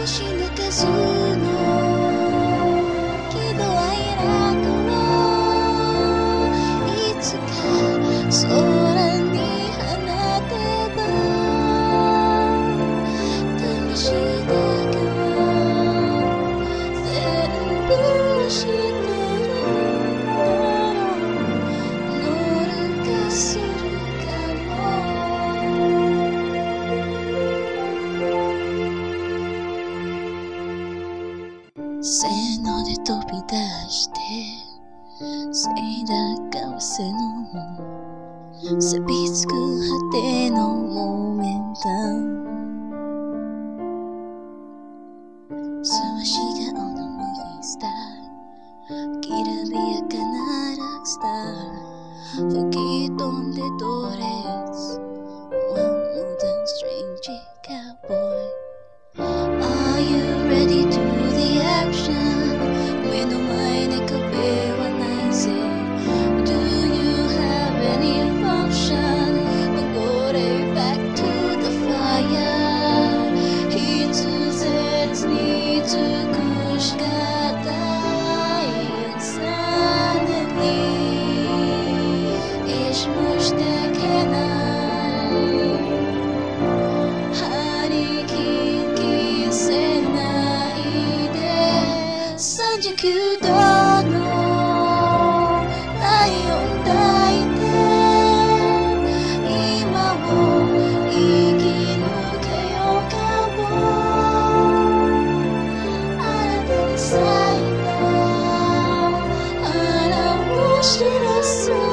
星抜かずの喜怒哀楽をいつか空に放てば魂だけを全部知ってる乗るかするかもせーので飛び出してせいだかわせの錆びつく果てのモーメンタムすまし顔のムービースターきらびやかなラックスター吹き飛んでドレス One modern strange cowboy Are you ready to do the action 目の前で壁はないぜ Do you have any function 戻れ back to the fire 必絶に尽くしがたい Insanity 意志もしてけない張り切せないで39度の体温抱いて今を生き抜けようかも新たに咲いた花を知らせ